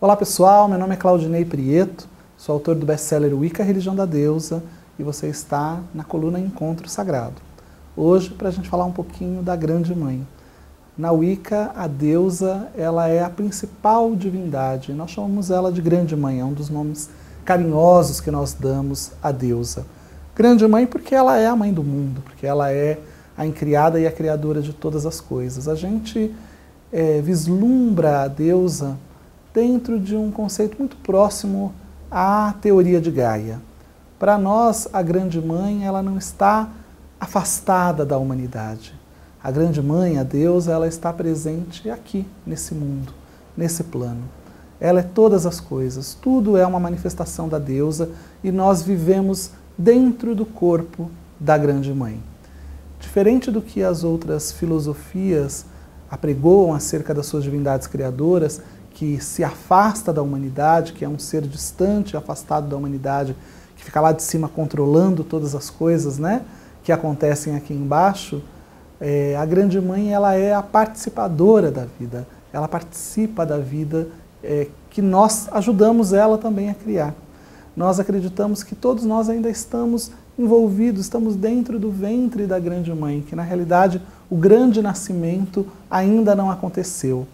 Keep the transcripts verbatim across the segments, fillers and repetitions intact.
Olá pessoal, meu nome é Claudinei Prieto, sou autor do best-seller Wicca, Religião da Deusa, e você está na coluna Encontro Sagrado. Hoje, para a gente falar um pouquinho da Grande Mãe. Na Wicca, a deusa ela é a principal divindade, nós chamamos ela de Grande Mãe, é um dos nomes carinhosos que nós damos à deusa. Grande Mãe porque ela é a mãe do mundo, porque ela é a incriada e a criadora de todas as coisas. A gente é, vislumbra a deusa dentro de um conceito muito próximo à teoria de Gaia. Para nós, a Grande Mãe ela não está afastada da humanidade. A Grande Mãe, a deusa, ela está presente aqui, nesse mundo, nesse plano. Ela é todas as coisas, tudo é uma manifestação da deusa e nós vivemos dentro do corpo da Grande Mãe. Diferente do que as outras filosofias apregoam acerca das suas divindades criadoras, que se afasta da humanidade, que é um ser distante, afastado da humanidade, que fica lá de cima controlando todas as coisas, né, que acontecem aqui embaixo, é, a Grande Mãe ela é a participadora da vida, ela participa da vida é, que nós ajudamos ela também a criar. Nós acreditamos que todos nós ainda estamos envolvidos, estamos dentro do ventre da Grande Mãe, que na realidade o grande nascimento ainda não aconteceu.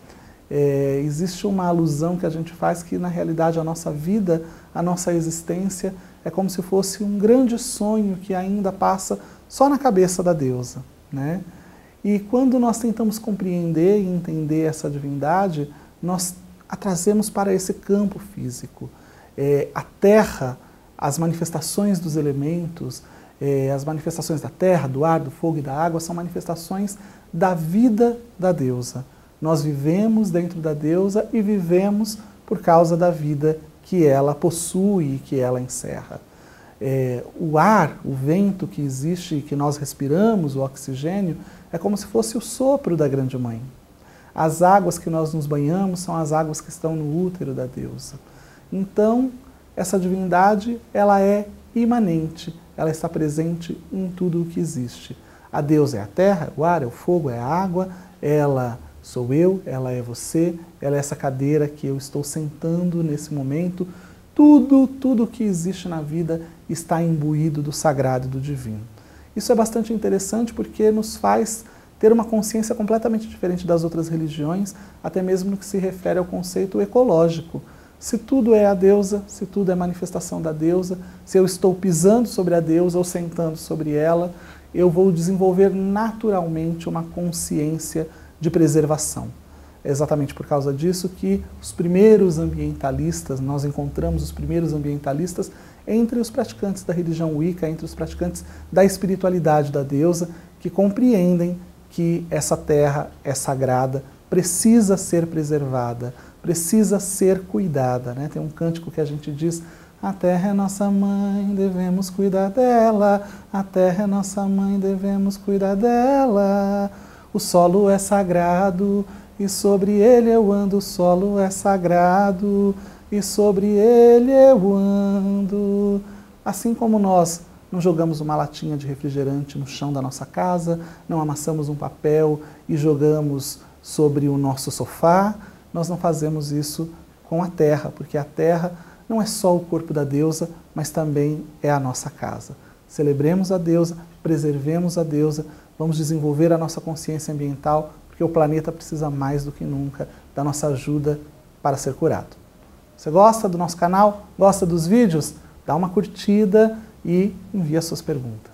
É, existe uma alusão que a gente faz que na realidade a nossa vida, a nossa existência é como se fosse um grande sonho que ainda passa só na cabeça da deusa, né? E quando nós tentamos compreender e entender essa divindade, nós a trazemos para esse campo físico. É, a terra, as manifestações dos elementos, é, as manifestações da terra, do ar, do fogo e da água são manifestações da vida da deusa. Nós vivemos dentro da deusa e vivemos por causa da vida que ela possui e que ela encerra. É, o ar, o vento que existe e que nós respiramos, o oxigênio, é como se fosse o sopro da Grande Mãe. As águas que nós nos banhamos são as águas que estão no útero da deusa. Então, essa divindade, ela é imanente, ela está presente em tudo o que existe. A deusa é a terra, é o ar, é o fogo, é a água, ela sou eu, ela é você, ela é essa cadeira que eu estou sentando nesse momento. Tudo, tudo que existe na vida está imbuído do sagrado e do divino. Isso é bastante interessante porque nos faz ter uma consciência completamente diferente das outras religiões, até mesmo no que se refere ao conceito ecológico. Se tudo é a deusa, se tudo é manifestação da deusa, se eu estou pisando sobre a deusa ou sentando sobre ela, eu vou desenvolver naturalmente uma consciência de preservação. É exatamente por causa disso que os primeiros ambientalistas, nós encontramos os primeiros ambientalistas entre os praticantes da religião Wicca, entre os praticantes da espiritualidade da deusa, que compreendem que essa terra é sagrada, precisa ser preservada, precisa ser cuidada, né? Tem um cântico que a gente diz: a terra é nossa mãe, devemos cuidar dela, a terra é nossa mãe, devemos cuidar dela. O solo é sagrado e sobre ele eu ando, o solo é sagrado e sobre ele eu ando. Assim como nós não jogamos uma latinha de refrigerante no chão da nossa casa, não amassamos um papel e jogamos sobre o nosso sofá, nós não fazemos isso com a terra, porque a terra não é só o corpo da deusa, mas também é a nossa casa. Celebremos a deusa, preservemos a deusa, vamos desenvolver a nossa consciência ambiental, porque o planeta precisa mais do que nunca da nossa ajuda para ser curado. Você gosta do nosso canal? Gosta dos vídeos? Dá uma curtida e envia suas perguntas.